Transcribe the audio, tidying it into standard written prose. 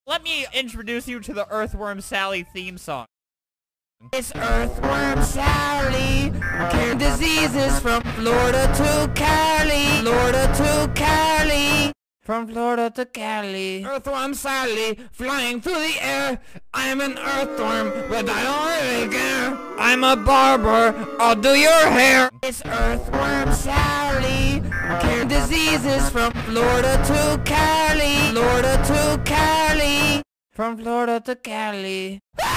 Let me introduce you to the Earthworm Sally theme song. It's Earthworm Sally, curing diseases from Florida to Cali, Florida to Cali, from Florida to Cali. Earthworm Sally, flying through the air. I'm an earthworm, but I don't really care. I'm a barber, I'll do your hair. It's Earthworm Sally, curing diseases from Florida to Cali, Florida to Cali, from Florida to Cali.